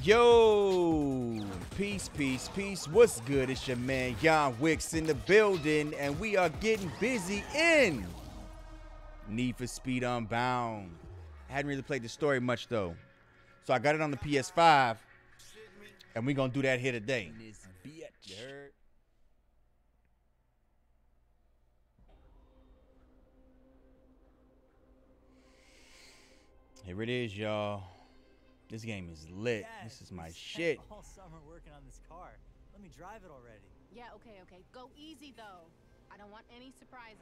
Yo, peace, peace, peace. What's good? It's your man Jan Wicks in the building, and we are getting busy in Need for Speed Unbound. I hadn't really played the story much though, so I got it on the PS5, and we're gonna do that here today. This bitch. You heard? Here it is, y'all. This game is lit. Yeah, this is my shit. All summer working on this car. Let me drive it already. Yeah, okay. Go easy though. I don't want any surprises.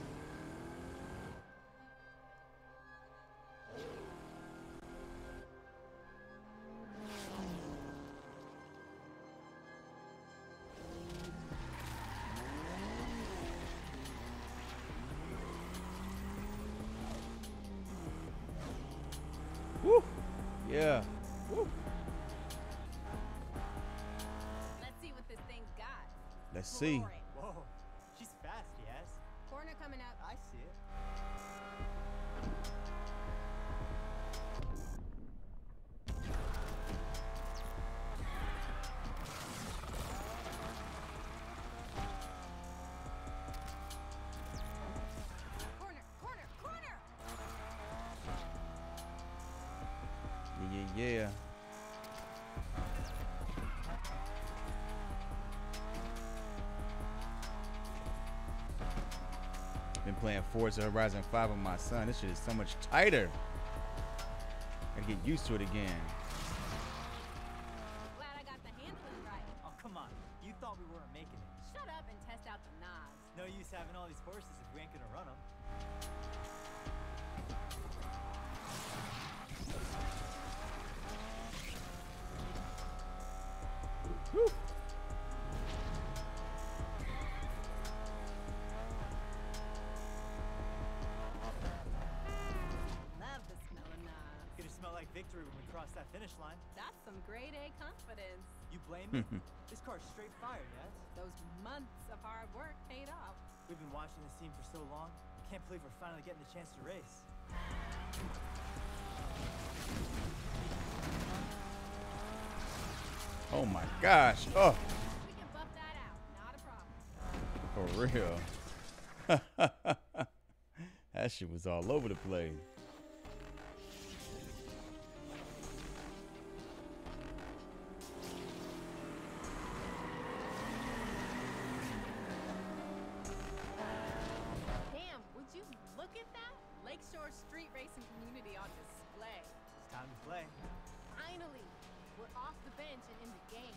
Woo! Yeah. Woo. Let's see what this thing's got. Let's see. Roar it. Whoa, she's fast, yes. Corner coming up. I see it. Corner. Yeah. Been playing Forza Horizon 5 with my son. This shit is so much tighter. Gotta get used to it again. Glad I got the handling right. Oh, come on. You thought we weren't making it. Shut up and test out the knobs. No use having all these horses if we ain't gonna run them. Woo. Love the smell of knobs. Gonna smell like victory when we cross that finish line. That's some grade A confidence. You blame me? This car's straight fire, yes? Those months of hard work paid off. We've been watching this scene for so long. I can't believe we're finally getting the chance to race. Oh my gosh. Oh, We can buff that out. Not a problem. for real. That shit was all over the place. Damn, would you look at that? Lakeshore street racing community on display. It's time to play. Finally, we're off the bench and in the game.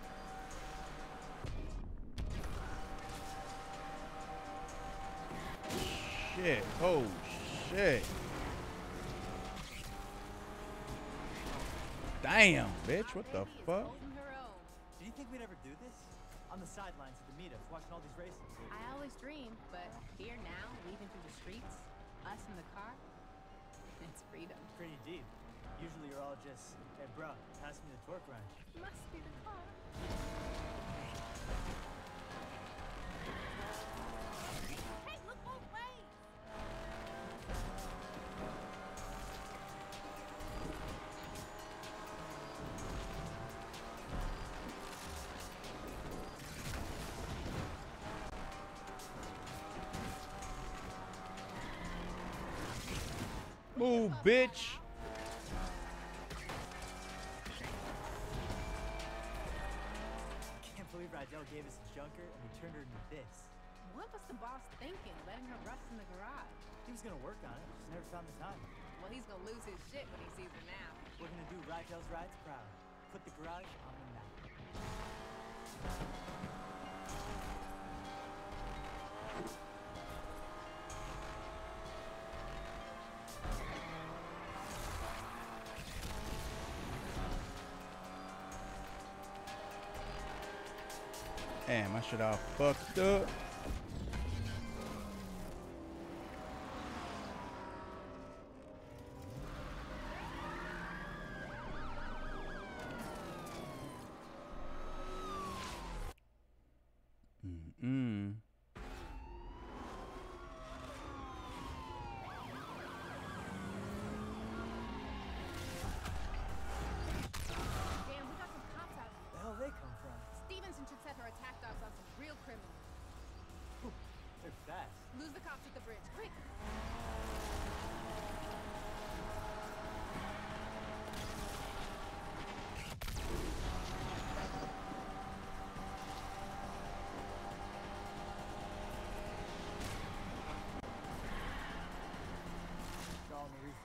Shit. Oh shit. Damn, bitch. What the Baby is fuck? holding her own. Did you think we'd ever do this? On the sidelines at the meetups, watching all these races. I always dreamed, but here now, weaving through the streets, us in the car, it's freedom. Pretty deep. Usually you're all just, hey bro, pass me the torque wrench. Must be the car. Hey, look both ways. Move, bitch. Can't believe Rydell gave us a junker and we turned her into this. What was the boss thinking, letting her rust in the garage? He was gonna work on it, just never found the time. Well, he's gonna lose his shit when he sees her now. We're gonna do Rydell's rides proud. Put the garage on the map. Damn, I should have fucked up.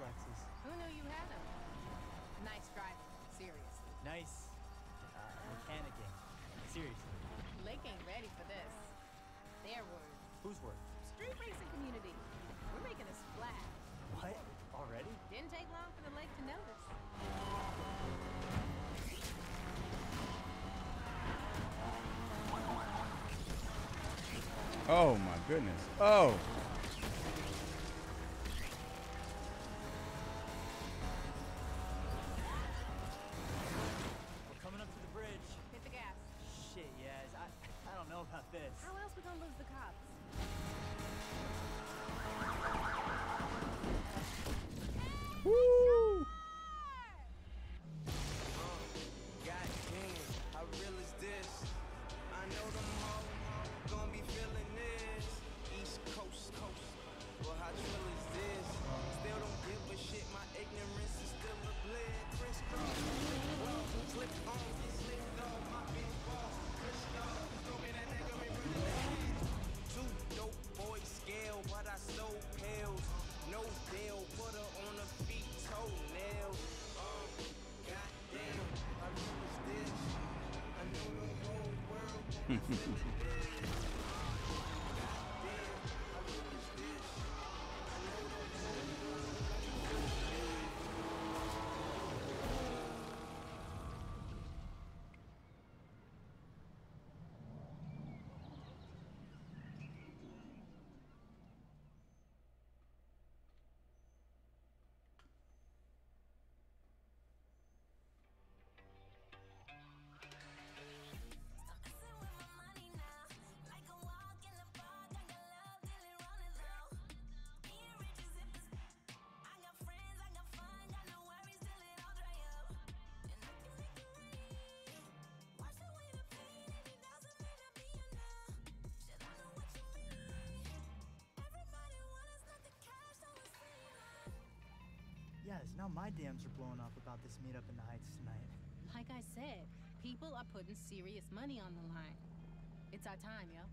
reflexes. Who knew you had them? Nice driving, seriously. Nice. Mechanicking. Seriously. Lake ain't ready for this. Their word. Whose word? Street racing community. We're making a splash. What? Already? Didn't take long for the lake to notice. Oh my goodness. Oh. We're coming up to the bridge. Hit the gas. Shit, yes. I don't know about this. How else we gonna lose the cops? Woo! Goddamn, how real is this? I know them all gonna be feeling this. East Coast, well how trill is this? Still don't give a shit, my ignorance is still a bled. Crisscross, click on, slick dog, my big boss. Chris dog, told me that nigga me from the head. Two dope boys scale, but I sold pills. No deal, put her on her feet, toenails. Goddamn, how real is this? I know the whole world gonna feel it this. Goddamn, how real is this? I know the whole world gonna feel it this. Yes, now my dams are blowing up about this meetup in the Heights tonight. Like I said, people are putting serious money on the line. It's our time, yo.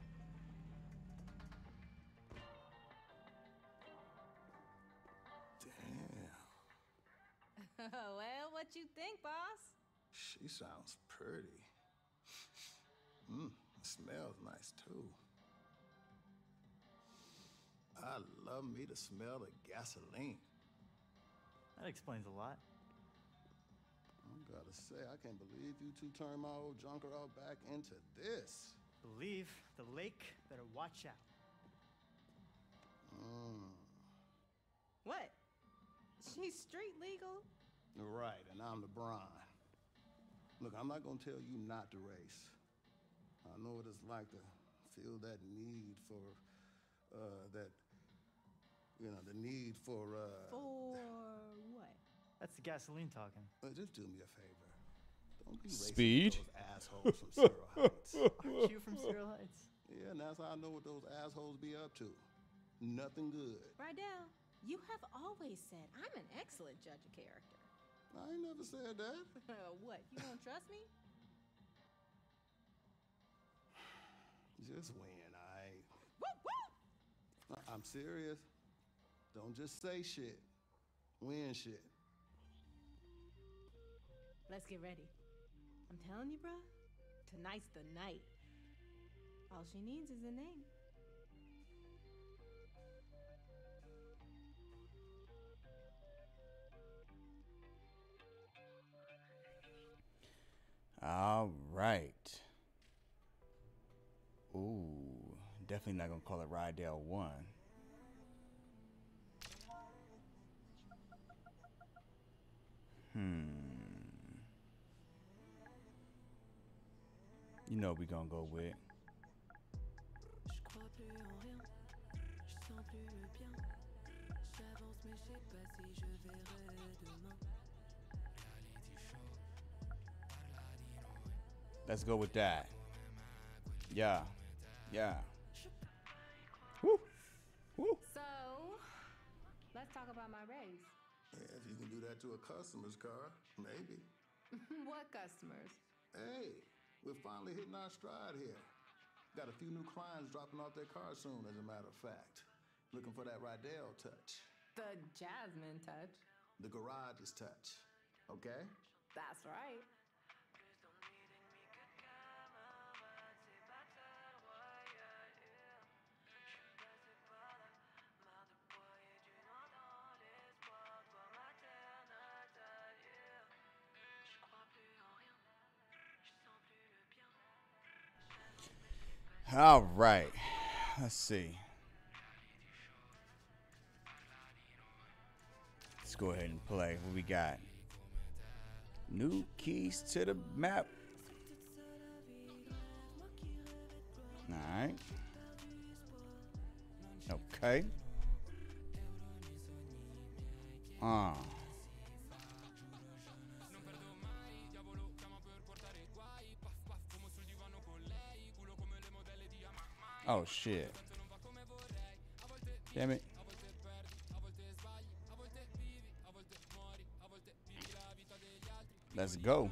Damn, Well, what you think, boss? she sounds pretty. It smells nice too. I love me to smell the gasoline. That explains a lot. I gotta say, I can't believe you two turned my old junker out back into this. Believe the lake better watch out. What? She's street legal? Right, and I'm LeBron. Look, I'm not gonna tell you not to race. I know what it's like to feel that need for, the need for, For what? That's the gasoline talking. just do me a favor. Don't be racing Speed? with those assholes from Cyril Heights. Aren't you from Cyril Heights? Yeah, and that's how I know what those assholes be up to. Nothing good. Rydell, you have always said I'm an excellent judge of character. I ain't never said that. What, you don't trust me? Just win, aight? Woo, woo! I'm serious. Don't just say shit. Win shit. Let's get ready. I'm telling you, bruh, tonight's the night. All she needs is a name. All right. Ooh, definitely not gonna call it Rydell 1. You know we gonna go with. Let's go with that. Yeah. Yeah. Woo. Woo. So, let's talk about my raise. Yeah, if you can do that to a customer's car, maybe. What customers? Hey, we're finally hitting our stride here. Got a few new clients dropping off their cars soon, as a matter of fact. Looking for that Rydell touch. The Jasmine touch. The garage's touch, okay? That's right. All right. Let's see. Let's go ahead and play. What we got? New keys to the map. All right. Okay. Oh shit. Damn it. Let's go.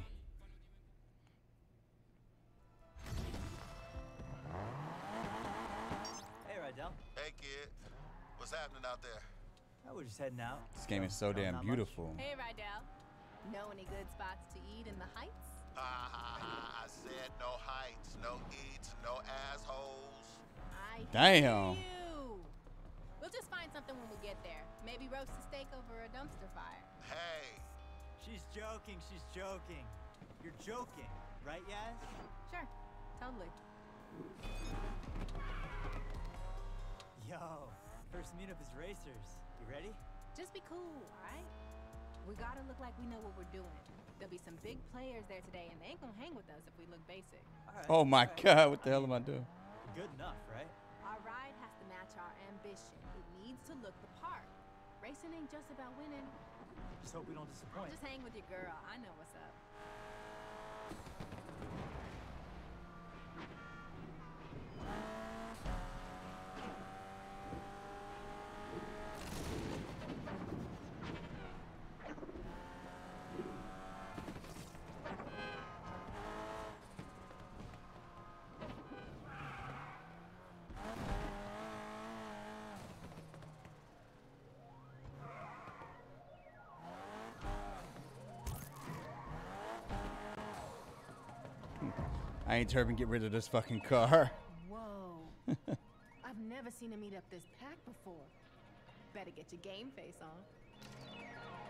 Hey, Rydell. Hey, kid. What's happening out there? Oh, we're just heading out. This game is so damn Not much. beautiful. Hey, Rydell. Know any good spots to eat in the Heights? I said no heights, no eats, no assholes. I Damn. hear you. We'll just find something when we get there. Maybe roast a steak over a dumpster fire. Hey, She's joking, she's joking. You're joking, right, Yaz? Sure, totally. Yo, first meetup is racers. You ready? Just be cool, alright? We gotta look like we know what we're doing. There'll be some big players there today, and they ain't gonna hang with us if we look basic. All right, Oh my all right. god, what the hell am I doing? Good enough, right? Our ride has to match our ambition. It needs to look the part. Racing ain't just about winning. Just hope we don't disappoint. Just hang with your girl. I know what's up. I ain't turban get rid of this fucking car. Whoa. I've never seen a meetup this packed before. Better get your game face on.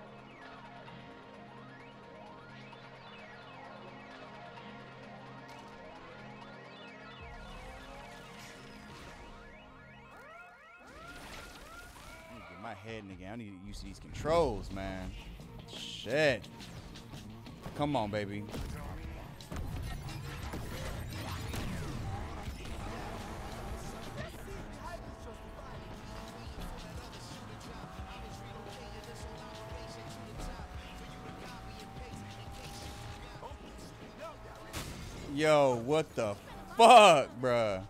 I need to get my head in the game. I need to get used to these controls, man. Shit. Come on, baby. Yo, what the fuck, bruh?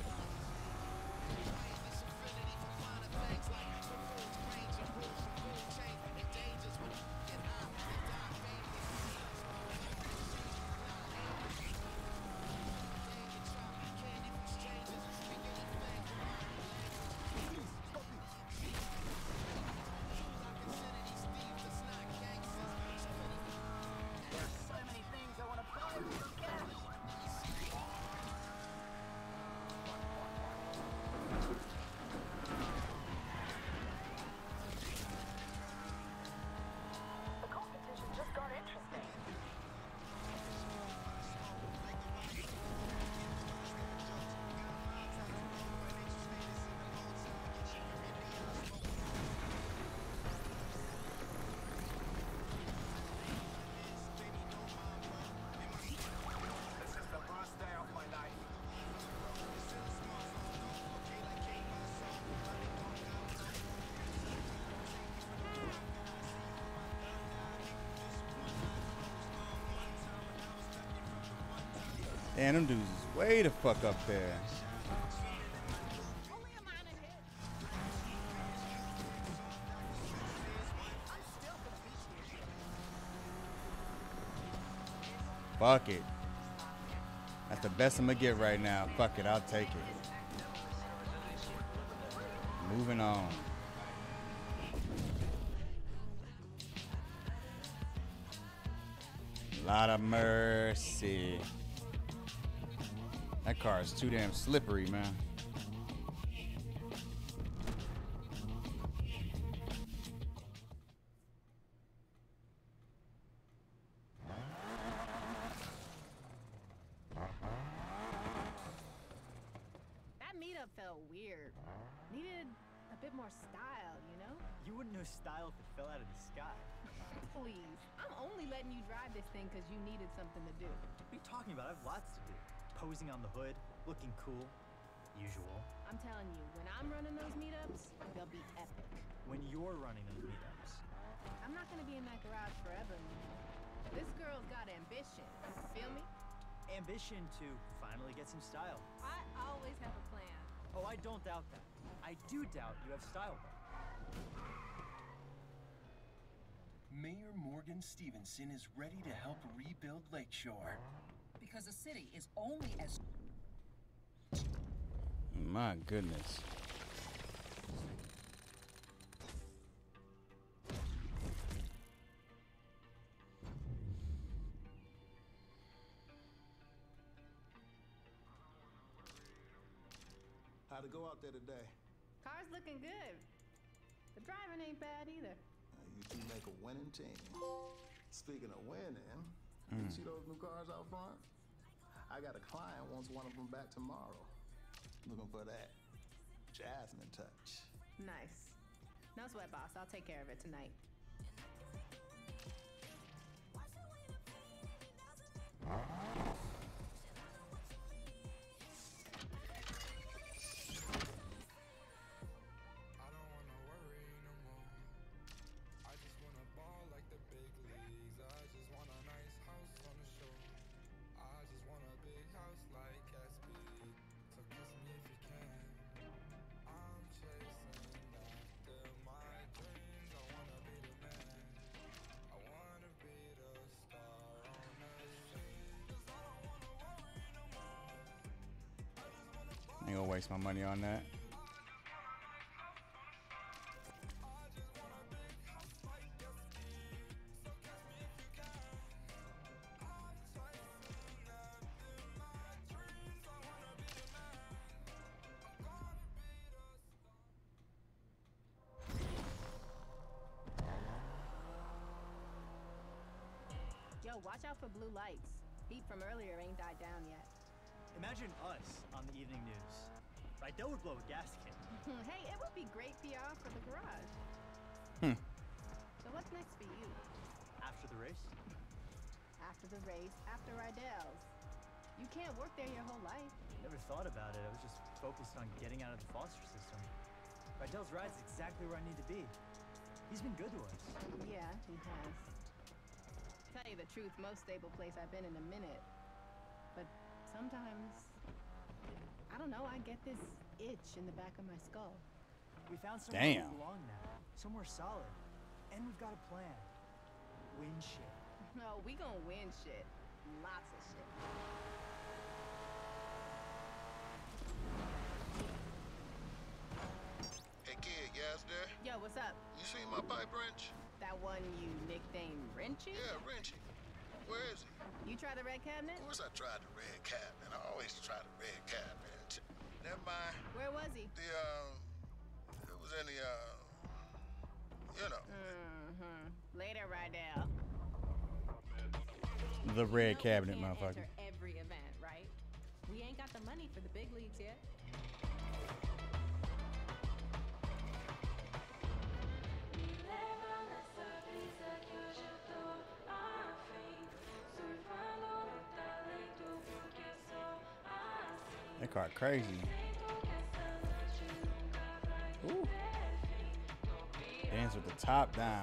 Damn, them dudes is way the fuck up there. Only a minor hit. Fuck it. That's the best I'm gonna get right now. Fuck it, I'll take it. Moving on. Lot of mercy. That car is too damn slippery, man. That meetup felt weird. Needed a bit more style, you know? You wouldn't know style if it fell out of the sky. Please, I'm only letting you drive this thing because you needed something to do. What are you talking about? I have lots to do. Posing on the hood, looking cool. Usual. I'm telling you, when I'm running those meetups, they'll be epic. When you're running those meetups. I'm not gonna be in that garage forever. This girl's got ambition. Feel me? Ambition to finally get some style. I always have a plan. Oh, I don't doubt that. I do doubt you have style, though. Mayor Morgan Stevenson is ready to help rebuild Lakeshore. Because a city is only as... My goodness. How'd it go out there today? Car's looking good. The driving ain't bad either. You two make a winning team. Speaking of winning, you see those new cars out front? I got a client wants one of them back tomorrow. Looking for that Jasmine touch. Nice. No sweat, boss. I'll take care of it tonight. I ain't gonna waste my money on that. Yo, watch out for blue lights. Heat from earlier ain't died down yet. Imagine us on the evening news. Right, that would blow a gasket. Hey, it would be great PR for the garage. So what's next for you? After the race? After the race, after Rydell's. You can't work there your whole life. Never thought about it. I was just focused on getting out of the foster system. Rydell's ride's exactly where I need to be. He's been good to us. Yeah, he has. Tell you the truth, most stable place I've been in a minute. But sometimes, I don't know, I get this itch in the back of my skull. We found somewhere we Damn. belong now. Somewhere solid. And we've got a plan. Win shit. No, we gonna win shit. Lots of shit. Hey kid, yes there? Yo, what's up? You seen my pipe wrench? That one you nicknamed Wrenchy? Yeah, Wrenchy. Where is he? You try the red cabinet? Of course I tried the red cabinet. I always try the red cabinet. Never mind. Where was he? It was in the, you know. Later, Rydell. The red cabinet, We can't motherfucker. enter every event, right? We ain't got the money for the big leagues yet. That car crazy. Ooh. Dance with the top down.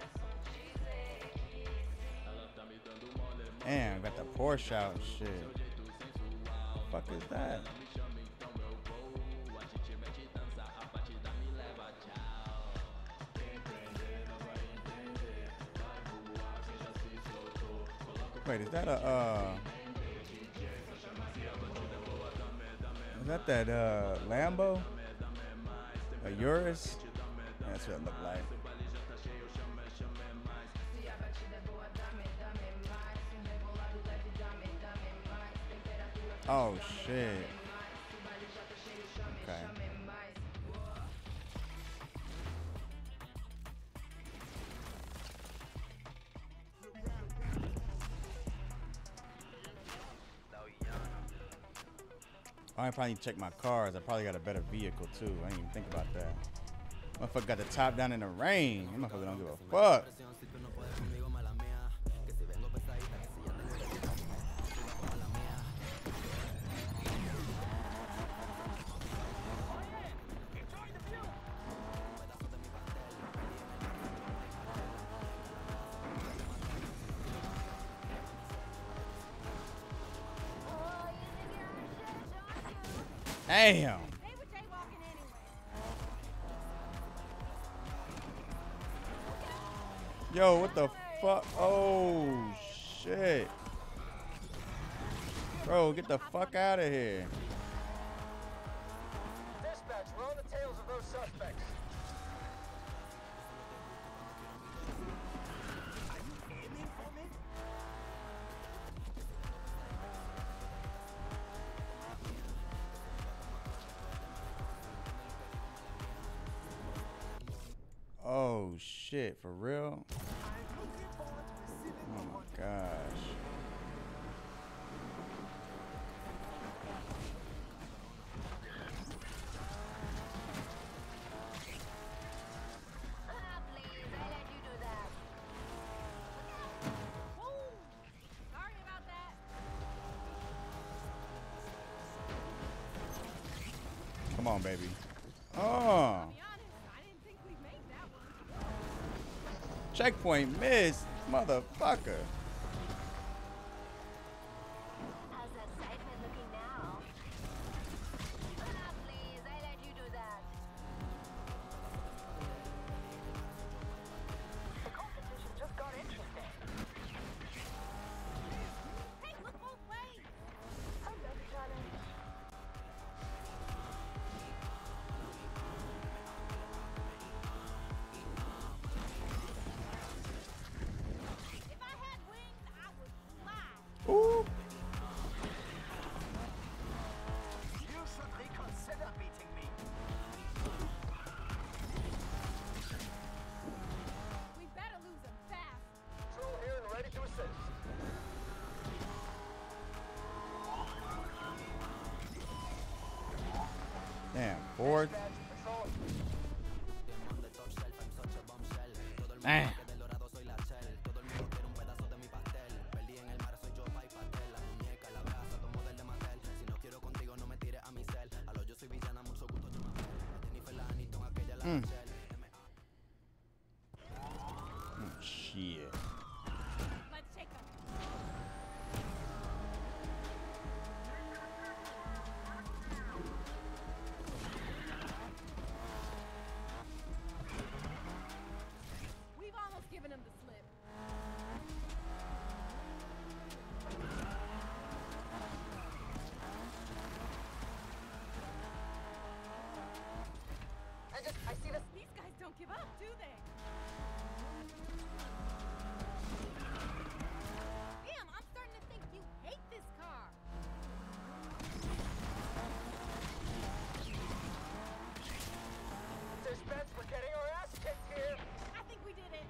Damn, got the Porsche out and shit. Fuck is that? Wait, is that a is that Lambo? A Urus? That's what it looked like. Oh shit. Okay. I probably need to check my cars. I probably got a better vehicle too. I didn't even think about that. Motherfucker got the top down in the rain. That motherfucker don't give a fuck. Damn. Yo, what the fuck? Oh, shit. Bro, get the fuck out of here. Dispatch, we're on the tails of those suspects. Are you aiming for me? Oh, shit. For real? Oh, my gosh. Come on, baby. Oh. Checkpoint missed, motherfucker. How's that siphon looking now? Please, I let you do that. The competition just got interesting. Hey, look both ways. I love the challenge. Ooh. You should reconsider beating me. We better lose him fast. Patrol here and ready to assist. Damn, bored. Dispatch, patrol. Damn. Shit. Let's take him. We've almost given him the slip. I see this. These guys don't give up, do they? Damn, I'm starting to think you hate this car. Dispatch, we're getting our ass kicked here. I think we did it.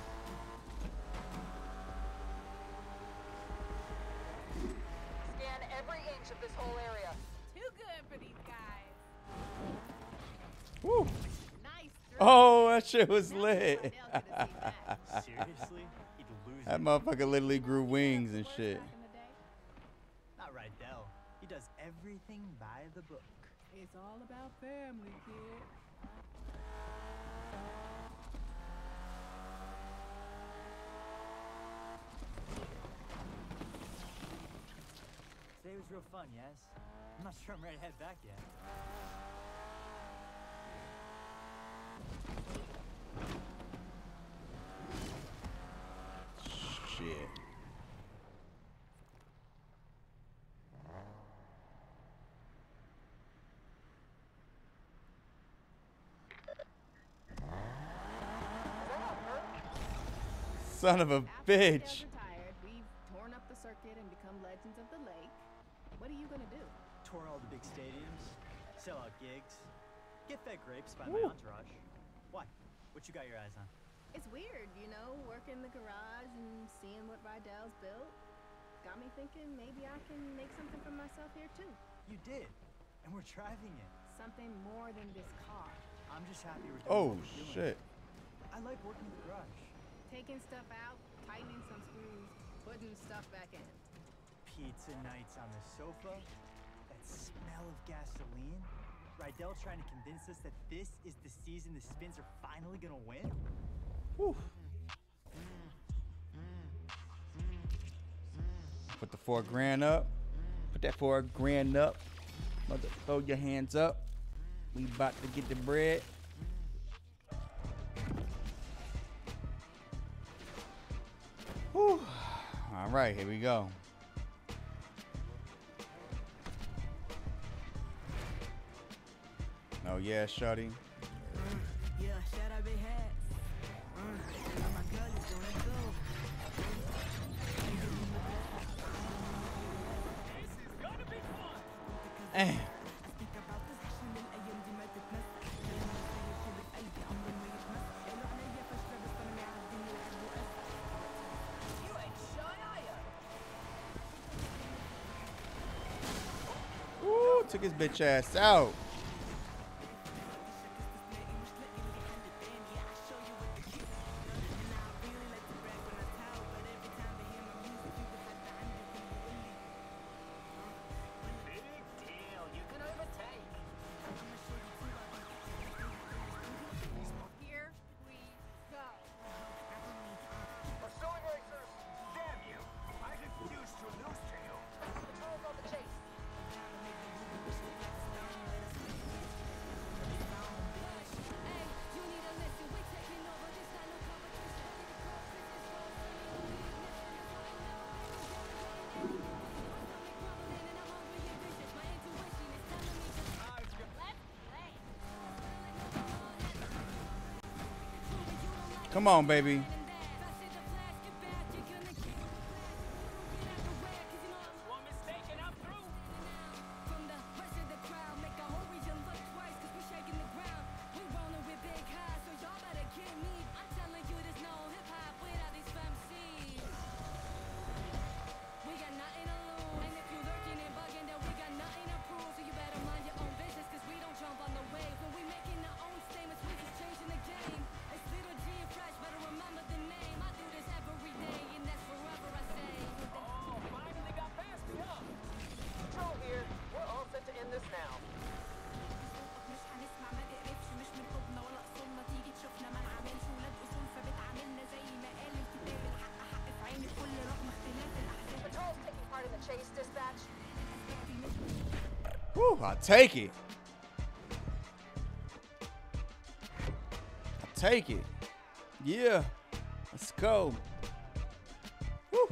Scan every inch of this whole area. Too good for these guys. Woo. Nice. Oh, that shit was lit. Seriously? He'd lose That it. motherfucker literally grew wings and shit. Not right, Dell. He does everything by the book. It's all about family, kid. Today was real fun, yes? I'm not sure I'm ready to head back yet. Shit. Son of a After the bitch. Dells retired, we've torn up the circuit and become legends of the lake. What What are you gonna do? Tour all the big stadiums, sell out gigs, get fed grapes by my entourage. Why? What you got your eyes on? It's weird, you know, working in the garage and seeing what Rydell's built. Got me thinking maybe I can make something for myself here too. You did, and we're driving it. Something more than this car. I'm just happy we're doing Oh what we're doing. shit. I like working in the garage. Taking stuff out, tightening some screws, putting stuff back in. Pizza nights on the sofa, that smell of gasoline. Rydell trying to convince us that this is the season the Spins are finally gonna win. Whew. Put the $4 grand up. Put that $4 grand up. Mother, throw your hands up. We about to get the bread. Whew. All right, here we go. Oh yeah, shawty. Yeah, shout out big hats. My girl is gonna go. This is gonna be fun. Eh. You ain't shy, are ya? Woo, took his bitch ass out. Big deal. You can overtake. Here we go. Pursuing racers. Damn you. I refuse to lose to you. Controls on the chase. Come on, baby. One mistake and I'm through. Oh, finally got past me, huh? Control here. We're all set to end this now. Patrol's taking part in the chase, dispatch. Whew, I'll take it. I'll take it. Yeah. Let's go. Woo.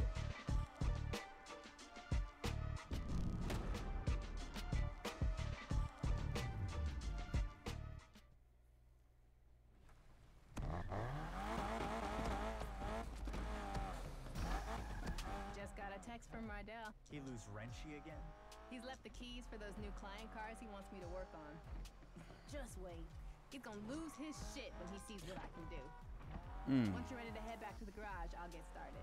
Just got a text from Rydell. He lose Wrenchy again? He's left the keys for those new client cars he wants me to work on. Just wait. He's gonna lose his shit when he sees what I can do. Once you're ready to head back to the garage, I'll get started.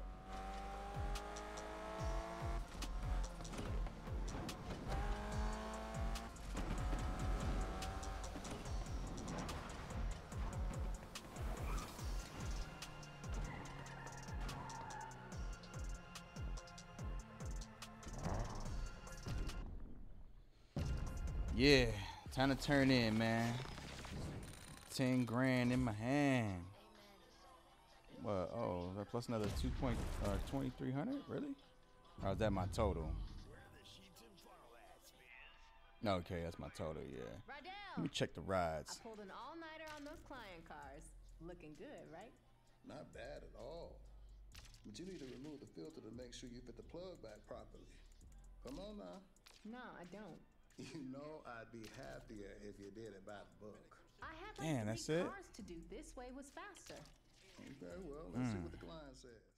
Yeah, time to turn in, man. 10 grand in my hand. What? Oh, that plus another 2.2300? Really? Or is that my total? Okay, that's my total. Yeah. Rydell! Let me check the rides. I pulled an all-nighter on those client cars. Looking good, right? Not bad at all. But you need to remove the filter to make sure you fit the plug back properly. Come on now. No, I don't. You know I'd be happier if you did it by the book. I had Damn, like that's 3 it? cars to do. This way was faster. Okay, well, let's see what the client says.